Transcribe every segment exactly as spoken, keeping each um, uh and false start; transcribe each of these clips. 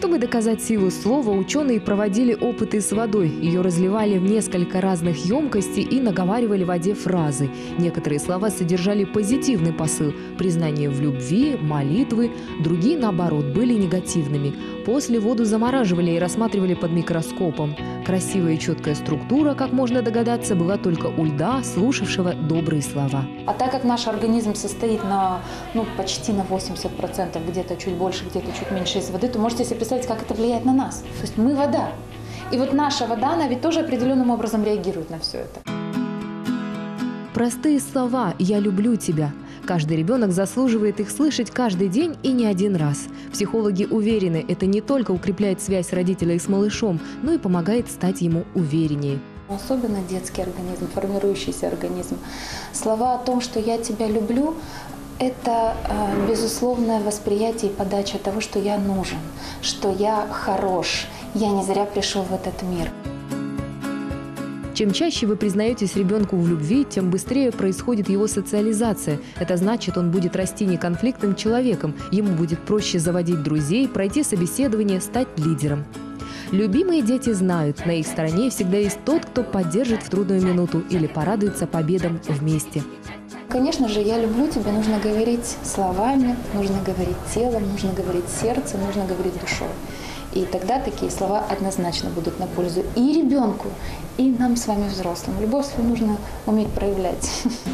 Чтобы доказать силу слова, ученые проводили опыты с водой. Ее разливали в несколько разных емкостей и наговаривали в воде фразы. Некоторые слова содержали позитивный посыл – признание в любви, молитвы. Другие, наоборот, были негативными. После воду замораживали и рассматривали под микроскопом. Красивая и четкая структура, как можно догадаться, была только у льда, слушавшего добрые слова. А так как наш организм состоит на, ну, почти на восемьдесят процентов, где-то чуть больше, где-то чуть меньше из воды, то можете себе представить, как это влияет на нас. То есть мы вода. И вот наша вода, она ведь тоже определенным образом реагирует на все это. Простые слова «я люблю тебя». Каждый ребенок заслуживает их слышать каждый день и не один раз. Психологи уверены, это не только укрепляет связь родителей с малышом, но и помогает стать ему увереннее. Особенно детский организм, формирующийся организм. Слова о том, что «я тебя люблю», это э, безусловное восприятие и подача того, что я нужен, что я хорош, я не зря пришел в этот мир. Чем чаще вы признаетесь ребенку в любви, тем быстрее происходит его социализация. Это значит, он будет расти неконфликтным человеком, ему будет проще заводить друзей, пройти собеседование, стать лидером. Любимые дети знают, на их стороне всегда есть тот, кто поддержит в трудную минуту или порадуется победам вместе. Конечно же, «я люблю тебя» нужно говорить словами, нужно говорить телом, нужно говорить сердцем, нужно говорить душой. И тогда такие слова однозначно будут на пользу и ребенку, и нам с вами, взрослым. Любовь свою нужно уметь проявлять.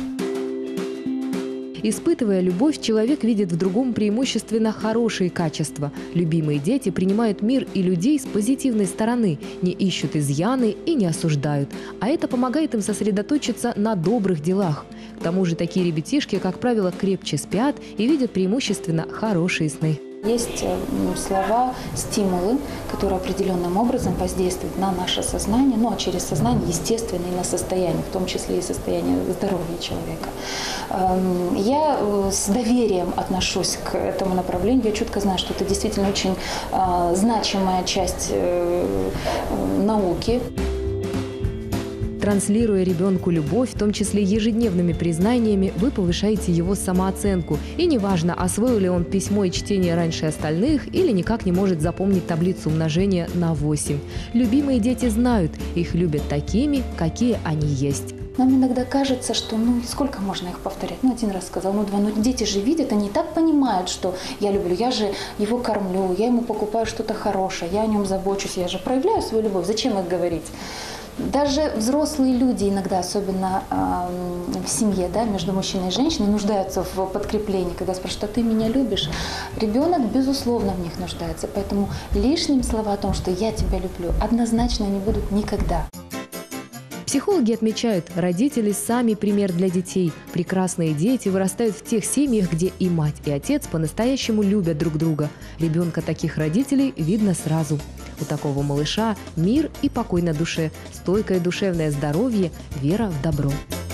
Испытывая любовь, человек видит в другом преимущественно хорошие качества. Любимые дети принимают мир и людей с позитивной стороны, не ищут изъяны и не осуждают. А это помогает им сосредоточиться на добрых делах. К тому же такие ребятишки, как правило, крепче спят и видят преимущественно хорошие сны. Есть слова, стимулы, которые определенным образом воздействуют на наше сознание, ну а через сознание, естественно, и на состояние, в том числе и состояние здоровья человека. Я с доверием отношусь к этому направлению. Я четко знаю, что это действительно очень значимая часть науки. Транслируя ребенку любовь, в том числе ежедневными признаниями, вы повышаете его самооценку. И неважно, освоил ли он письмо и чтение раньше остальных или никак не может запомнить таблицу умножения на восемь. Любимые дети знают, их любят такими, какие они есть. Нам иногда кажется, что ну сколько можно их повторять? Ну один раз сказал, ну два. Но дети же видят, они и так понимают, что я люблю, я же его кормлю, я ему покупаю что-то хорошее, я о нем забочусь, я же проявляю свою любовь. Зачем их говорить? Даже взрослые люди иногда, особенно э, в семье, да, между мужчиной и женщиной, нуждаются в подкреплении, когда спрашивают, а ты меня любишь? Ребенок, безусловно, в них нуждается. Поэтому лишним слова о том, что я тебя люблю, однозначно не будут никогда. Психологи отмечают, родители сами пример для детей. Прекрасные дети вырастают в тех семьях, где и мать, и отец по-настоящему любят друг друга. Ребенка таких родителей видно сразу. У такого малыша мир и покой на душе, стойкое душевное здоровье, вера в добро.